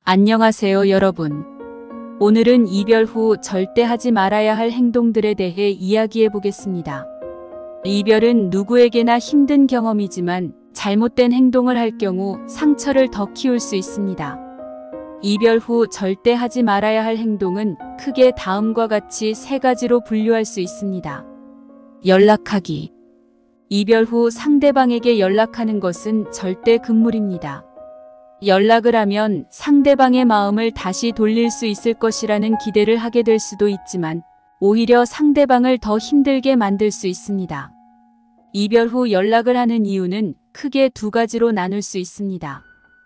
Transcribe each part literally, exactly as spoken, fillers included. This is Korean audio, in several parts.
안녕하세요, 여러분. 오늘은 이별 후 절대 하지 말아야 할 행동들에 대해 이야기해 보겠습니다. 이별은 누구에게나 힘든 경험이지만 잘못된 행동을 할 경우 상처를 더 키울 수 있습니다. 이별 후 절대 하지 말아야 할 행동은 크게 다음과 같이 세 가지로 분류할 수 있습니다. 연락하기. 이별 후 상대방에게 연락하는 것은 절대 금물입니다. 연락을 하면 상대방의 마음을 다시 돌릴 수 있을 것이라는 기대를 하게 될 수도 있지만 오히려 상대방을 더 힘들게 만들 수 있습니다. 이별 후 연락을 하는 이유는 크게 두 가지로 나눌 수 있습니다.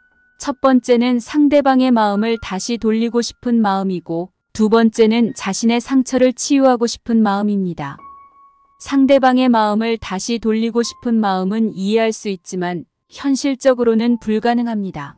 첫 번째는 상대방의 마음을 다시 돌리고 싶은 마음이고, 두 번째는 자신의 상처를 치유하고 싶은 마음입니다. 상대방의 마음을 다시 돌리고 싶은 마음은 이해할 수 있지만 현실적으로는 불가능합니다.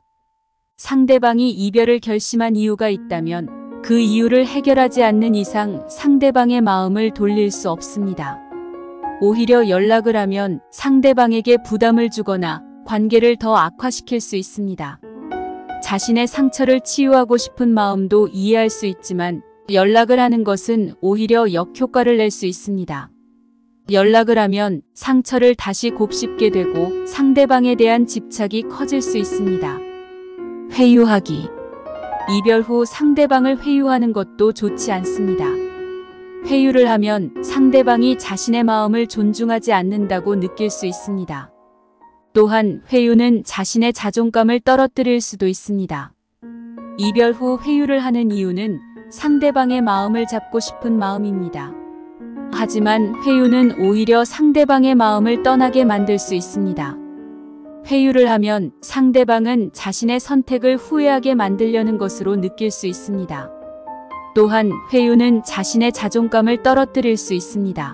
상대방이 이별을 결심한 이유가 있다면 그 이유를 해결하지 않는 이상 상대방의 마음을 돌릴 수 없습니다. 오히려 연락을 하면 상대방에게 부담을 주거나 관계를 더 악화시킬 수 있습니다. 자신의 상처를 치유하고 싶은 마음도 이해할 수 있지만 연락을 하는 것은 오히려 역효과를 낼 수 있습니다. 연락을 하면 상처를 다시 곱씹게 되고 상대방에 대한 집착이 커질 수 있습니다. 회유하기. 이별 후 상대방을 회유하는 것도 좋지 않습니다. 회유를 하면 상대방이 자신의 마음을 존중하지 않는다고 느낄 수 있습니다. 또한 회유는 자신의 자존감을 떨어뜨릴 수도 있습니다. 이별 후 회유를 하는 이유는 상대방의 마음을 잡고 싶은 마음입니다. 하지만 회유는 오히려 상대방의 마음을 떠나게 만들 수 있습니다. 회유를 하면 상대방은 자신의 선택을 후회하게 만들려는 것으로 느낄 수 있습니다. 또한 회유는 자신의 자존감을 떨어뜨릴 수 있습니다.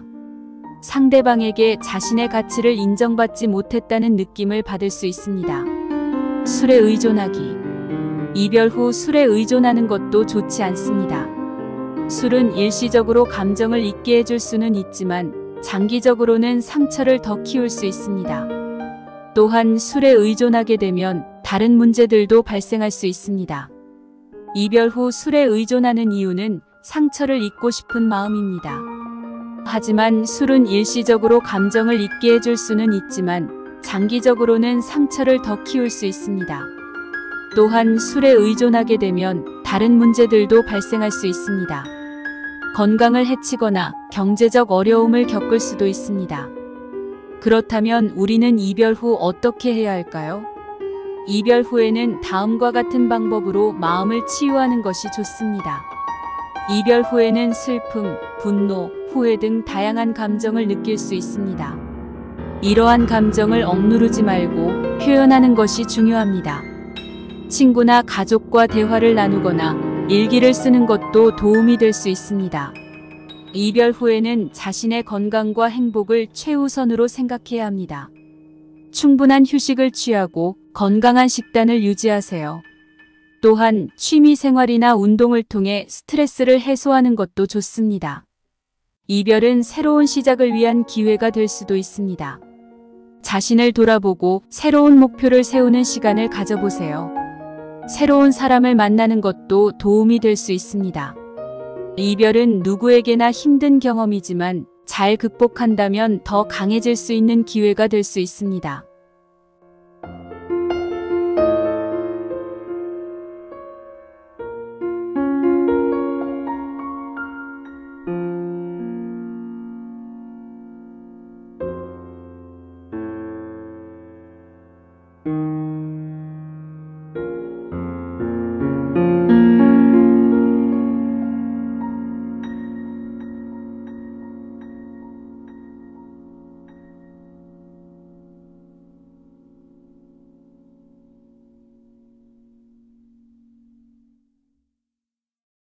상대방에게 자신의 가치를 인정받지 못했다는 느낌을 받을 수 있습니다. 술에 의존하기. 이별 후 술에 의존하는 것도 좋지 않습니다. 술은 일시적으로 감정을 잊게 해줄 수는 있지만 장기적으로는 상처를 더 키울 수 있습니다. 또한 술에 의존하게 되면 다른 문제들도 발생할 수 있습니다. 이별 후 술에 의존하는 이유는 상처를 잊고 싶은 마음입니다. 하지만 술은 일시적으로 감정을 잊게 해줄 수는 있지만 장기적으로는 상처를 더 키울 수 있습니다. 또한 술에 의존하게 되면 다른 문제들도 발생할 수 있습니다. 건강을 해치거나 경제적 어려움을 겪을 수도 있습니다. 그렇다면 우리는 이별 후 어떻게 해야 할까요? 이별 후에는 다음과 같은 방법으로 마음을 치유하는 것이 좋습니다. 이별 후에는 슬픔, 분노, 후회 등 다양한 감정을 느낄 수 있습니다. 이러한 감정을 억누르지 말고 표현하는 것이 중요합니다. 친구나 가족과 대화를 나누거나 일기를 쓰는 것도 도움이 될 수 있습니다. 이별 후에는 자신의 건강과 행복을 최우선으로 생각해야 합니다. 충분한 휴식을 취하고 건강한 식단을 유지하세요. 또한 취미 생활이나 운동을 통해 스트레스를 해소하는 것도 좋습니다. 이별은 새로운 시작을 위한 기회가 될 수도 있습니다. 자신을 돌아보고 새로운 목표를 세우는 시간을 가져보세요. 새로운 사람을 만나는 것도 도움이 될 수 있습니다. 이별은 누구에게나 힘든 경험이지만 잘 극복한다면 더 강해질 수 있는 기회가 될 수 있습니다.